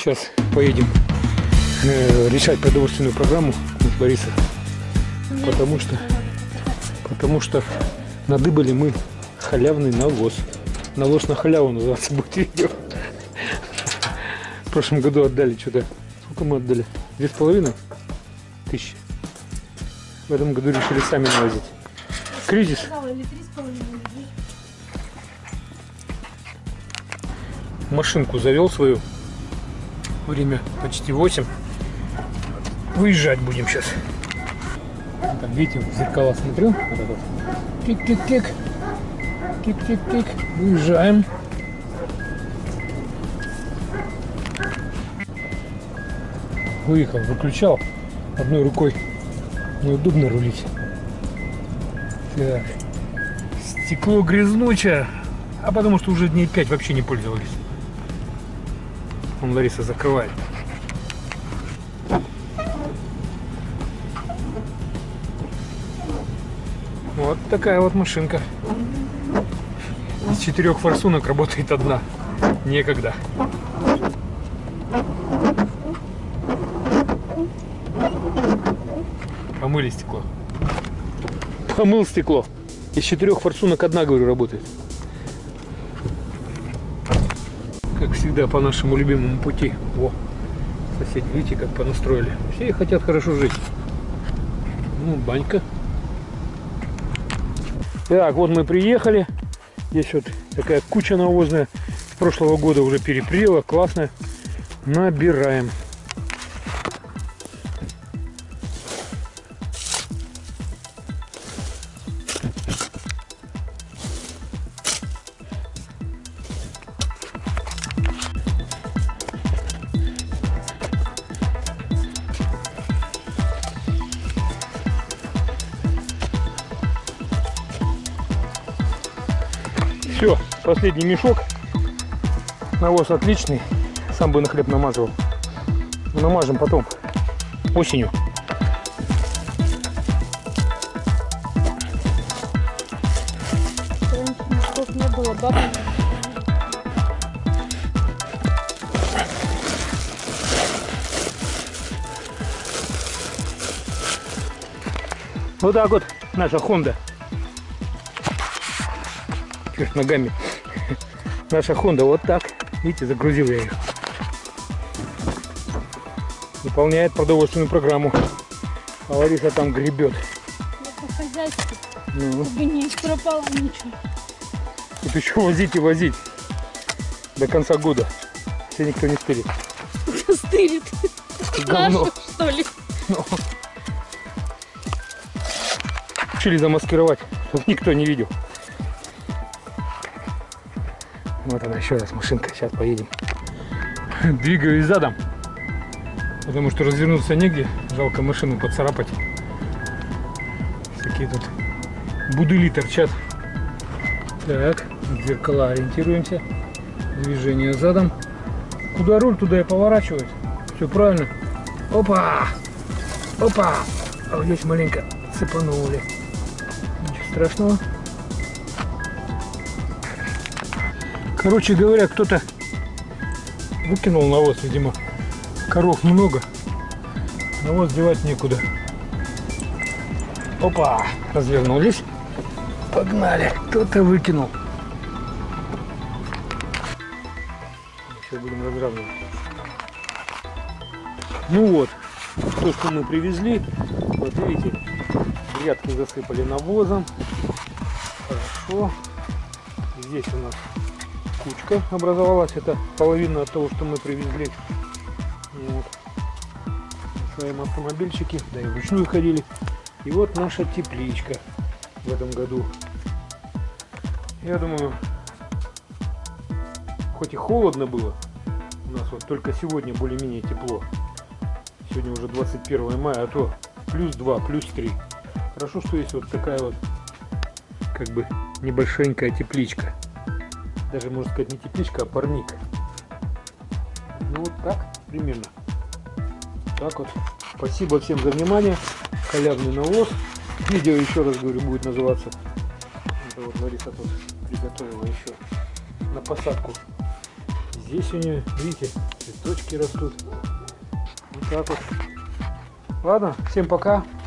Сейчас поедем решать продовольственную программу с Борисом. Потому что надыбали мы халявный навоз. Навоз на халяву называться будет видео. В прошлом году отдали что-то. Сколько мы отдали? 2500. В этом году решили сами навозить. Кризис. Машинку завел свою. Время почти 8. Выезжать будем сейчас. Там, видите, в зеркала смотрю. Вот этот. Тик-тик-тик. Тик-тик-тик. Выезжаем. Выехал, выключал. Одной рукой неудобно рулить. Так. Стекло грязнучее. А потому что уже дней 5 вообще не пользовались. Он Лариса закрывает. Вот такая вот машинка. Из 4 форсунок работает одна. Некогда. Помыли стекло. Помыл стекло. Из 4 форсунок одна, говорю, работает. Как всегда, по нашему любимому пути. Во, соседи, видите, как понастроили. Все хотят хорошо жить. Ну, банька. Так, вот мы приехали. Здесь вот такая куча навозная. С прошлого года уже перепрела, классная. Набираем. Все, последний мешок. Навоз отличный. Сам бы на хлеб намазывал. Намажем потом. Осенью. Мешков не было, бабы. Вот так вот наша Honda. Черт, ногами. Наша Honda вот так. Видите, загрузил я их. Выполняет продовольственную программу. А Лариса там гребет. Я по хозяйству. Чтобы не пропало ничего. Тут еще возить и возить. До конца года. Все никто не стырит. Стырит. Говно. Нашу, что ли? Ну. Решили замаскировать, чтобы никто не видел. Вот она еще раз машинка. Сейчас поедем. Двигаюсь задом. Потому что развернуться негде. Жалко машину поцарапать. Всякие тут будыли торчат. Так, в зеркала ориентируемся. Движение задом. Куда руль, туда и поворачивает. Все правильно. Опа! Опа! А вот здесь маленько цепанули. Ничего страшного. Короче говоря, кто-то выкинул навоз, видимо. Коров много. Навоз девать некуда. Опа! Развернулись. Погнали. Кто-то выкинул. Сейчас будем разравнивать. Ну вот. То, что мы привезли. Вот видите, грядки засыпали навозом. Хорошо. Здесь у нас кучка образовалась. Это половина от того, что мы привезли. Вот. В своем автомобильчике. Да и вручную ходили. И вот наша тепличка в этом году. Я думаю, хоть и холодно было, у нас вот только сегодня более-менее тепло. Сегодня уже 21 мая, а то +2, +3. Хорошо, что есть вот такая вот, как бы, небольшенькая тепличка. Даже, можно сказать, не тепличка, а парник. Ну вот так примерно. Так вот. Спасибо всем за внимание. Халявный навоз. Видео, еще раз говорю, будет называться. Это вот Лариса тут приготовила еще на посадку. Здесь у нее, видите, Цветочки растут. Вот так вот. Ладно, всем пока.